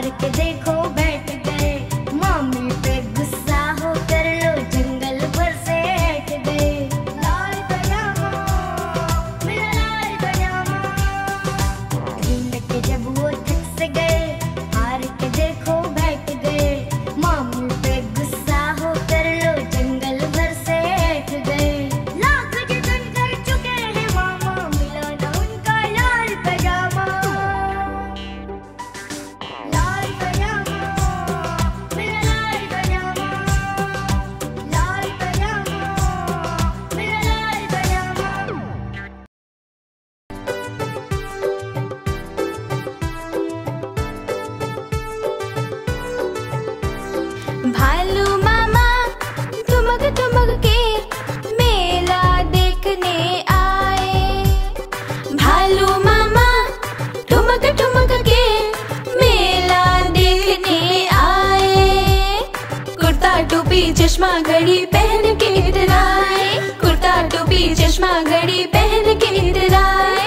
के देखो बैठ गए, मम्मी पे गुस्सा होकर लो जंगल भर से हट गए। लाल पजामा मेरा लाल पजामा, ढूंढ के जब वो थक से गए, हार के देखो बैठ गए, मम्मी पे गुस्सा होकर लो जंगल भर से हट गए। लाख जतन कर चुके हैं मामा, मिला ना उनका लाल पजामा। लाल पजामा मेरा लाल पजामा, लाल पजामा मेरा लाल पजामा। भालू मामा ठुमक ठुमक के मेला देखने आए। भालू मामा ठुमक ठुमक के मेला देखने आए। कुर्ता टोपी चश्मा घड़ी पहन के इतराए। कुर्ता टोपी चश्मा घड़ी पहन के इतराए।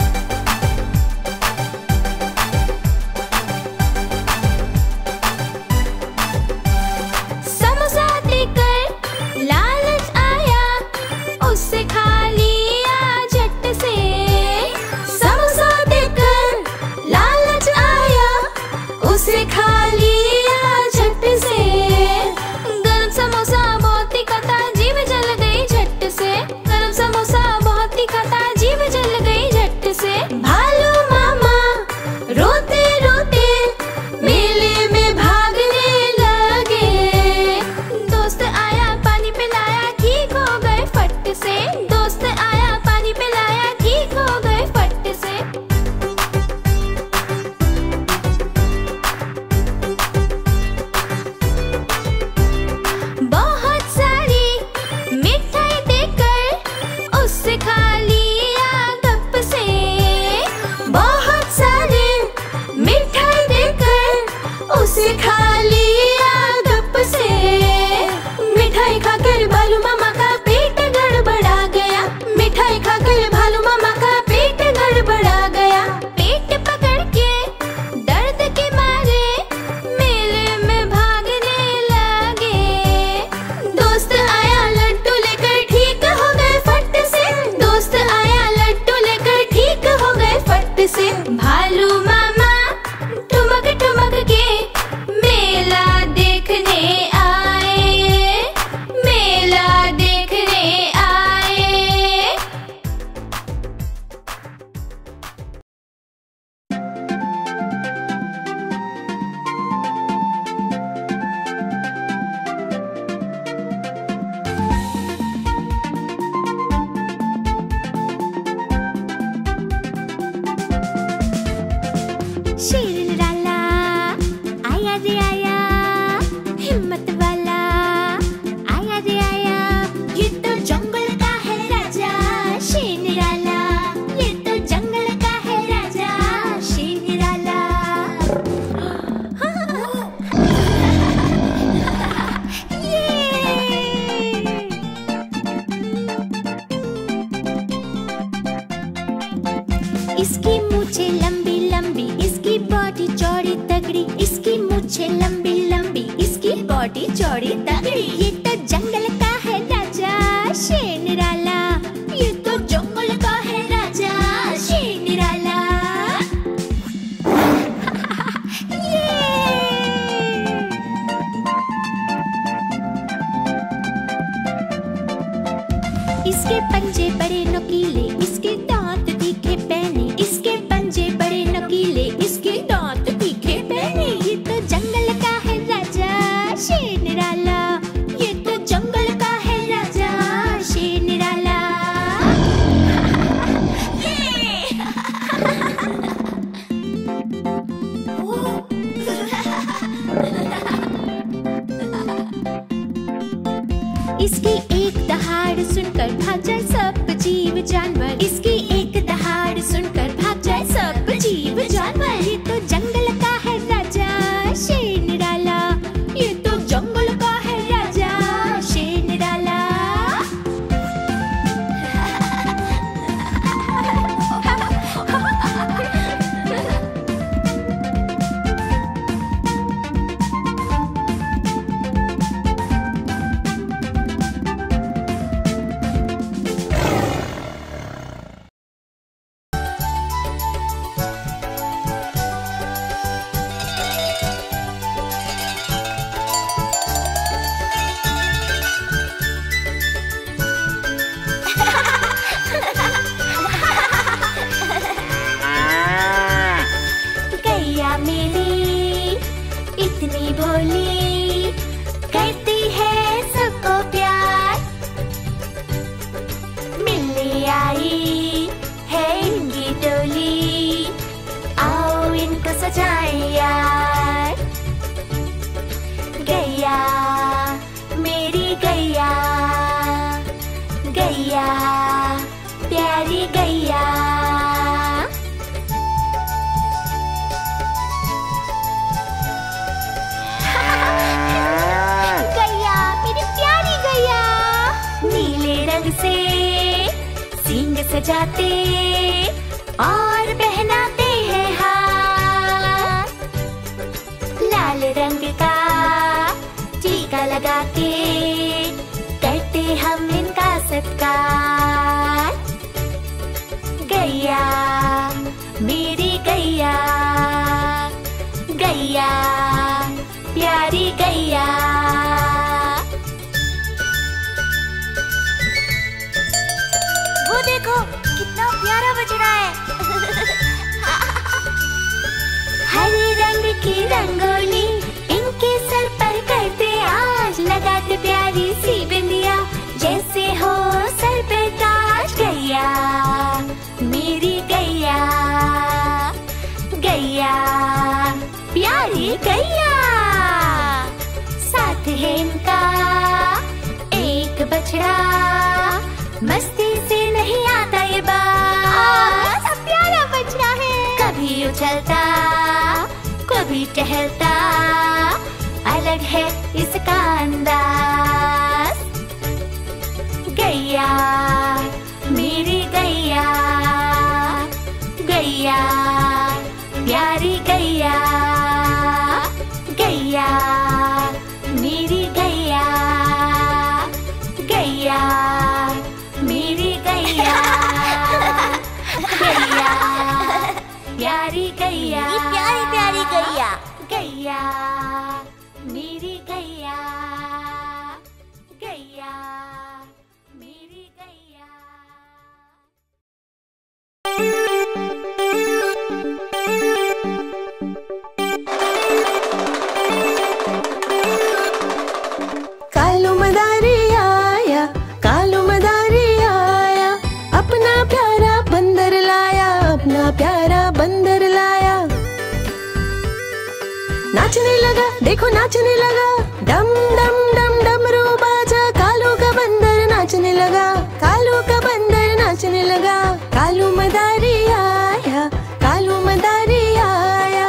समोसा देकर लालच आया, उससे खा लिया झट से। समोसा देकर लालच आया, उसे खा लिया झट से। गरम समोसा बहुत ही खाता, जीभ जल गई झट से। गरम समोसा बहुत ही खाता, जीभ जल गई झट से। भालू मामा रोते रोते मेले में भागने लगे। दोस्त आया पानी पिलाया, ठीक हो गए फट से। दोस्त आया पानी पिलाया, ठीक हो गए फट से। बहुत सारी मिठाई देकर उससे खा लिया गप से। बहुत सारी मिठाई देकर उसे खा लिया गप से। मिठाई खाकर भालू मामा का पेट गड़बड़ा गया। मिठाई खाकर भालू मामा का पेट गड़बड़ा गया। पेट पकड़ के दर्द के मारे मेले में भागने लगे। दोस्त आया लड्डू लेकर, ठीक हो गए फट से। दोस्त आया लड्डू लेकर, ठीक हो गए फट से। भालू मामा ठुमक ठुमक के मेला देखने आए। मेला देखने आए। शेर निराला आया रे आया, हिम्मत वाला आया रे आया। ये तो जंगल का है राजा शेर निराला। ये तो जंगल का है राजा शेर निराला। इसकी मूछें लंबी लंबी, इसकी बॉडी चौड़ी तगड़ी। इसकी मूछें लंबी लंबी, इसकी बॉडी चौड़ी तगड़ी। ये तो जंगल का है राजा शेर निराला। ये तो जंगल का है राजा शेर निराला। इसके पंजे बड़े नुकीले, इसके दांत तीखे पैने। इसके पंजे बड़े नुकीले, इसके दांत तीखे पैने। ये तो जंगल का है राजा शेर निराला। ये तो जंगल का है राजा शेर निराला। इसकी एक दहाड़ सुनकर भाग जाए सब जीव जानवर। इसकी एक दहाड़ सुनकर भाग जाए सब जीव जानवर। ये तो जंगल का है राजा शेर निराला। ये तो जंगल का है राजा शेर निराला। बजाते और पहनाते हैं हार। लाल रंग का टीका लगा के करते हम इनका सत्कार। गैया मेरी गैया, गैया प्यारी गैया। वो देखो कितना प्यारा बज रहा है। हरे रंग की रंगोली इनके सर पर करते आज, लगाते प्यारी सी बिंदिया जैसे हो सर पे ताज। गैया मेरी गैया, गैया प्यारी गैया। साथ है इनका एक बछड़ा, मस्ती से नहीं आता ये बात। प्यारा बछड़ा है, कभी उछलता कभी टहलता, अलग है इसका अंदाज। गैया मेरी गैया, गैया प्यारी गैया। गैया मेरी गैया, गैया मेरी गैया। गैया प्यारी गैया, प्यारी प्यारी गैया। गैया मेरी गैया, गैया मेरी गैया। कालू मदारी आया, कालू मदारी आया, अपना प्यारा बंदर लाया, अपना प्यारा बंदर लाया। नाचने लगा देखो नाचने लगा, डम डम डम डमरू बाजा। कालू का बंदर नाचने लगा, कालू का बंदर नाचने लगा। कालू मदारी आया, कालू मदारी आया।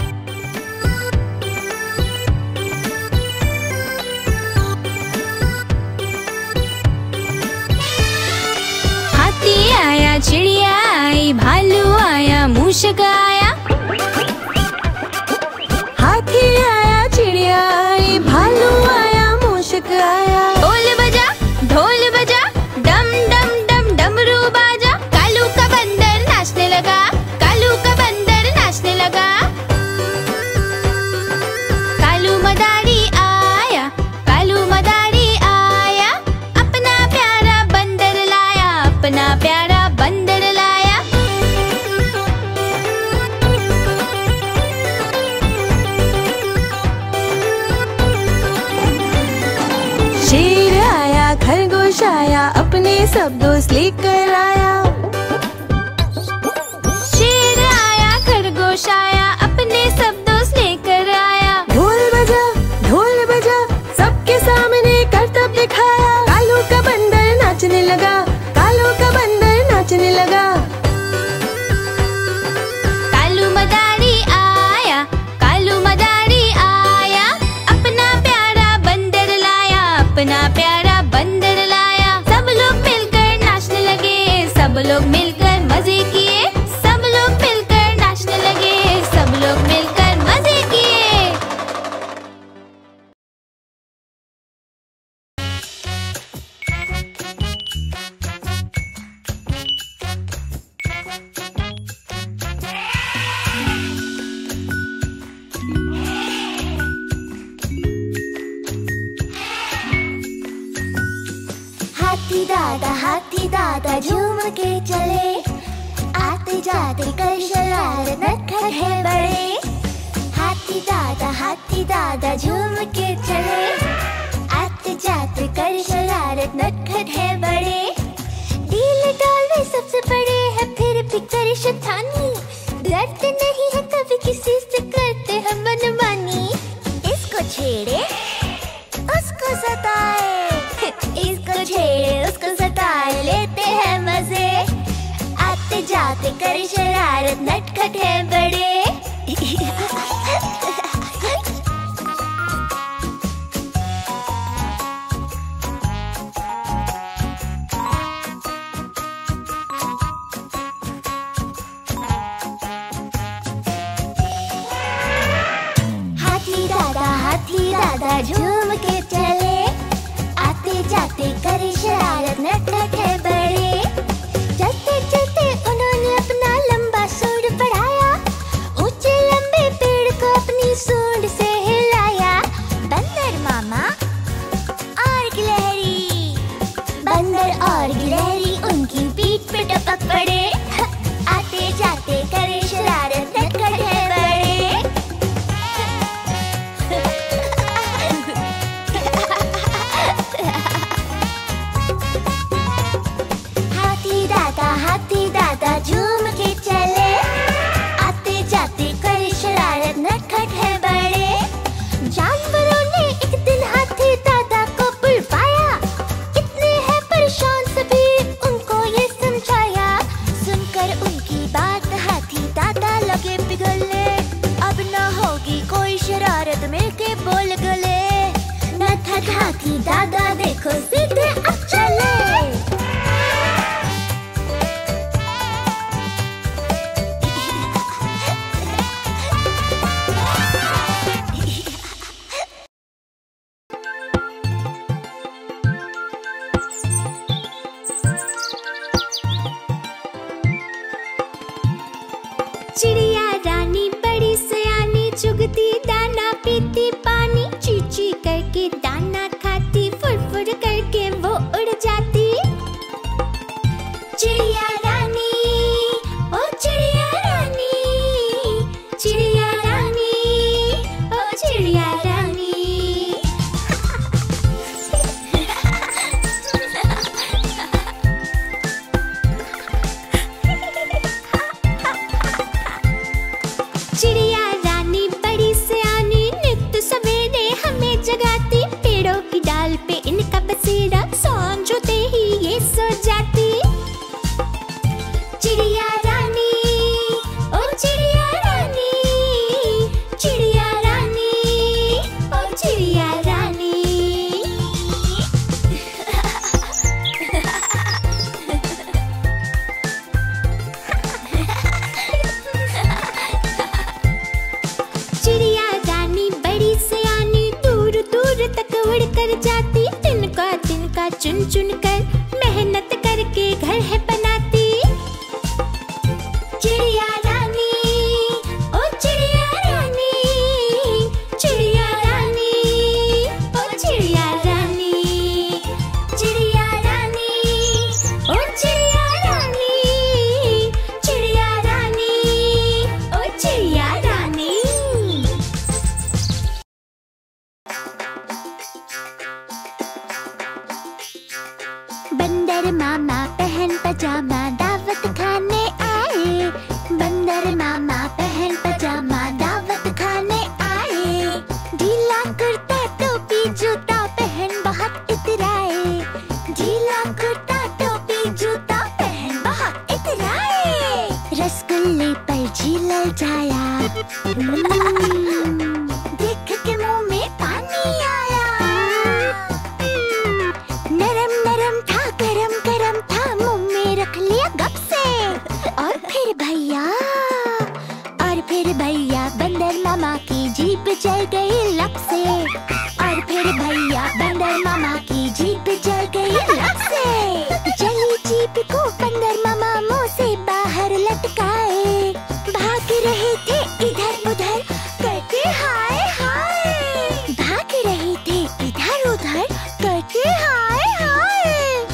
हाथी आया, चिड़िया आई, भालू आया, मूषक आया। हाथी आया, चिड़िया आई, भालू आया, मूषक आया। ढोल बजा डम डम डम डमरू बाजा। कालू का बंदर नाचने लगा, कालू का बंदर नाचने लगा। कालू मदारी आया, कालू मदारी आया, अपना प्यारा बंदर लाया, अपना प्यारा बंदर लाया। शेर आया, खरगोश आया, अपने सब दोस्त लेकर आया। शेर आया, खरगोश आया, अपने सब दोस्त लेकर आया। ढोल बजा सबके सामने करतब दिखाया। कालू का बंदर नाचने लगा, कालू का बंदर नाचने लगा। कालू मदारी आया, कालू मदारी आया, अपना प्यारा बंदर लाया, अपना प्यारा बंदर लाया। सब लोग मिलकर नाचने लगे, सब लोग मिलकर मजे किए, सब लोग मिलकर नाचने लगे, सब लोग मिलकर मजे किए। हाथी दादा झूम के चले, आते जाते कर शरारत नटखट है बड़े। हाथी दादा झूम के चले, आते जाते कर शरारत नटखट है बड़े। डील डाल में सबसे बड़े हैं, फिर भी करे शैतानी। डरते नहीं है कभी किसी से, करते हैं मनमानी। इसको छेड़े उसको सताए, इसको छेड़े उसको सताए, लेते हैं मजे। आते जाते करे शरारत नटखट है बड़े। होगी कोई शरारत मिलके बोल गले। नटखट हाथी दादा देखो सीधे अब चले। चिड़िया रानी बड़ी सयानी, चुगती दाना पीती पानी, चींची करके दाना खाती, फुर फुर करके वो उड़ जाती। चिड़िया रानी, ओ चिड़िया रानी, चिड़िया रानी, ओ चिड़िया रानी। चिड़िया रानी बड़ी सयानी, नित्य सवेरे हमें जगाती, पेड़ों की डाल पे इनका बसेरा, सांझ होते ही ये सो जाती। चिड़िया रानी, ओ चिड़िया रानी, चिड़िया रानी, ओ चिड़िया रानी। चिड़िया रानी बड़ी सयानी, दूर दूर तक उड़ कर जाती, तिनका चुन चुन कर मेहनत करके घर है बनाती। चिड़िया रानी, ओ चिड़िया रानी, चिड़िया रानी, ओ चिड़िया रानी, चिड़िया रानी, ओ चिड़िया रानी, चिड़िया रानी, ओ चिड़िया रानी। बंदर मामा पहन पजामा दावत खाने आए। बंदर मामा पहन पजामा दावत खाने आए। ढीला कुर्ता टोपी जूता पहन बहुत इतराए। ढीला कुर्ता टोपी जूता पहन बहुत इतराए। रसगुल्ले पर झील जाया, देख के मुंह में पानी आया। नरम नरम था गरम गरम था, मुंह में रख लिया गप से। और फिर भैया बंदर मामा की जीभ जल गई लप से। और फिर भैया बंदर मामा की जीभ जल गई लप से। जली जीभ को बंदर मामा मुंह से बाहर लटकाए। भाग रहे थे इधर उधर करके हाय हाय। भाग रहे थे इधर उधर करके हाय हाय।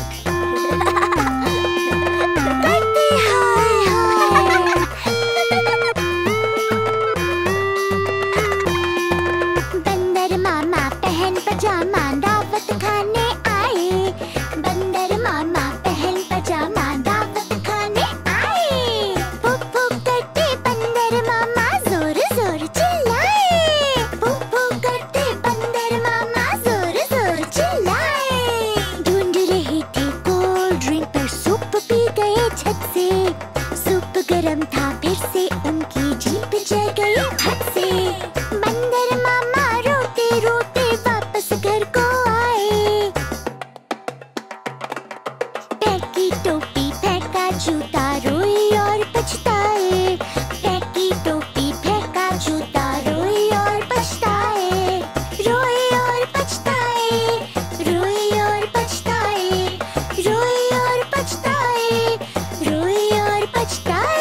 करके हाय हाय। बंदर मामा पहन पजामा दावत खाने आए। बंदर मामा पहन पजामा दावत खाने आए। फुक फुक करते बंदर मामा जोर जोर चिल्लाए। फुक फुक करते बंदर मामा जोर जोर चिल्लाए। ढूंढ रहे थे कोल्ड ड्रिंक पर सूप पी गए छत से। सूप गरम था फिर से उनकी जीभ जल गई हद से। बंदर मामा रोते रोते वापस घर को आए। फेंकी टोपी फेंका जूता रोए और पछताए। फेंकी टोपी फेंका जूता रोए और पछताए। रोए और पछताए। रोए और पछताए। रोए और पछताए। रोए और पछताए।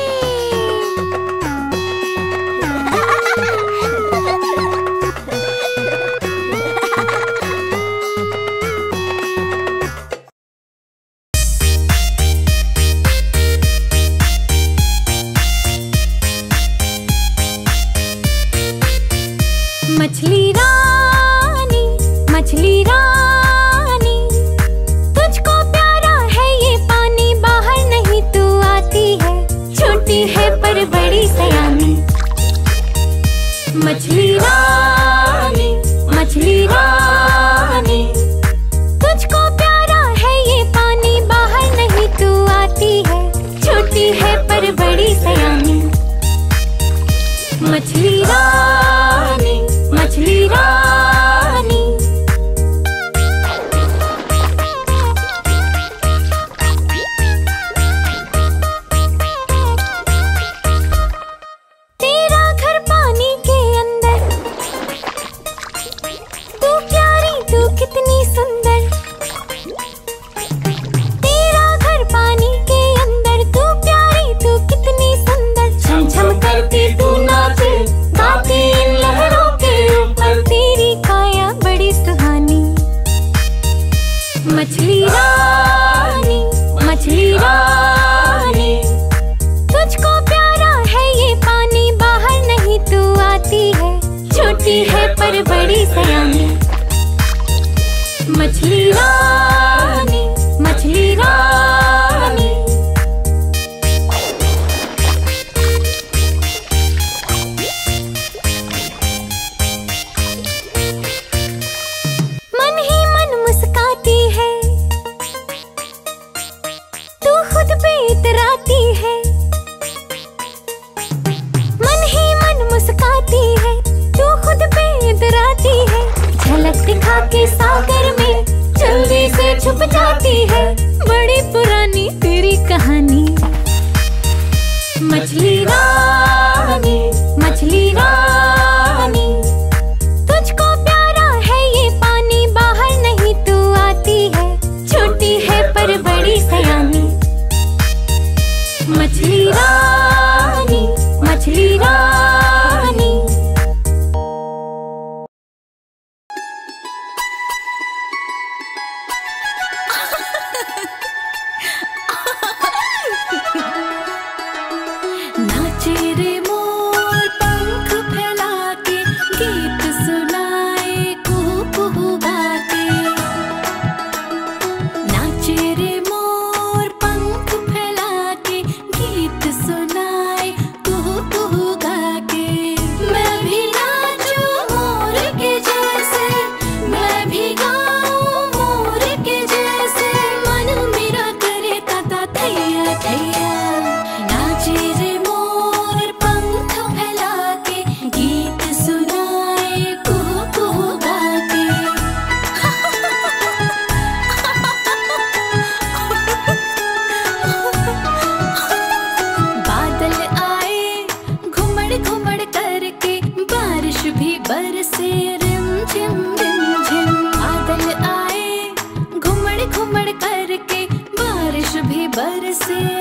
मछली रानी, मछली रानी, तुझको प्यारा है ये पानी, बाहर नहीं तू आती है, छोटी है पर बड़ी सयानी। मछली रानी, मछली रानी, तुझको प्यारा है ये पानी, बाहर नहीं तू आती है, छोटी है पर बड़ी सयानी। मछली रानी। छोटी है पर बड़ी सयानी। मछली रानी, मछली रानी। मन ही मन मुस्काती है, तू खुद पे इतराती है। मन ही मन मुस्काती है, तू खुद पे इतराती है। झलक दिखा के सागर में जल्दी से छुप जाती है। बड़ी पुरानी तेरी कहानी। मछली रानी, मछली रानी। तुझको प्यारा है ये पानी, बाहर नहीं तू आती है। छोटी है पर बड़ी सयानी। मछली रानी, मछली रानी। नाचे रे मोर पंख फैला के, गीत सुनाए कुहू कुहू गा के। नाचे रे मोर पंख फैला के, गीत सुनाए कुहू कुहू गा के। मैं भी नाचूं मोर के जैसे, मैं भी गाऊं मोर के जैसे। मन मेरा करे ताता थैया थैया। नाचे रे मोर पंख फैला के, गीत सुनाए कुहू कुहू गा के। बादल आए घुमड़ घुमड़ करके, बारिश भी बरसे रिम झिम रिम झिम। बादल आए घुमड़ घुमड़ करके, बारिश भी बरसे